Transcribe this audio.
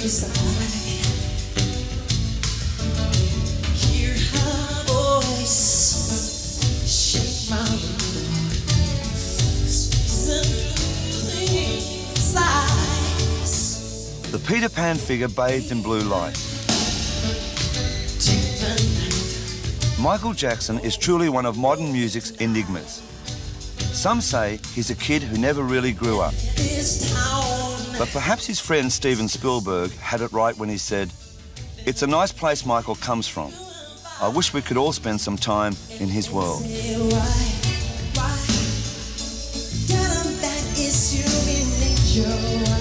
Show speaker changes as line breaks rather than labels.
Hear her voice, shake my sighs.
The Peter Pan figure bathed in blue light. Michael Jackson is truly one of modern music's enigmas. Some say he's a kid who never really grew up. But perhaps his friend Steven Spielberg had it right when he said, "It's a nice place Michael comes from. I wish we could all spend some time in his world."
That is human nature.